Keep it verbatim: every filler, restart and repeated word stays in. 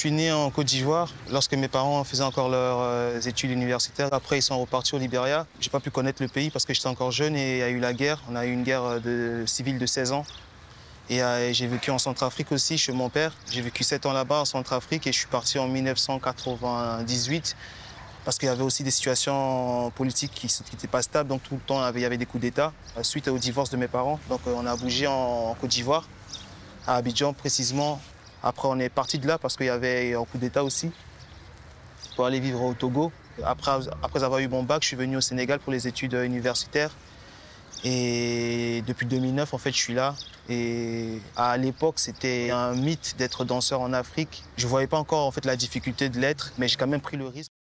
suis né en Côte d'Ivoire lorsque mes parents faisaient encore leurs euh, études universitaires. Après, ils sont repartis au Libéria. Je n'ai pas pu connaître le pays parce que j'étais encore jeune et il y a eu la guerre. On a eu une guerre de, civile de seize ans. Et euh, j'ai vécu en Centrafrique aussi chez mon père. J'ai vécu sept ans là-bas en Centrafrique et je suis parti en mille neuf cent quatre-vingt-dix-huit parce qu'il y avait aussi des situations politiques qui n'étaient pas stables. Donc tout le temps, il y avait des coups d'État suite au divorce de mes parents. Donc on a bougé en, en Côte d'Ivoire, à Abidjan précisément. Après, on est parti de là parce qu'il y avait un coup d'État aussi pour aller vivre au Togo. Après, après avoir eu mon bac, je suis venu au Sénégal pour les études universitaires. Et depuis deux mille neuf, en fait, je suis là. Et à l'époque, c'était un mythe d'être danseur en Afrique. Je ne voyais pas encore en fait, la difficulté de l'être, mais j'ai quand même pris le risque.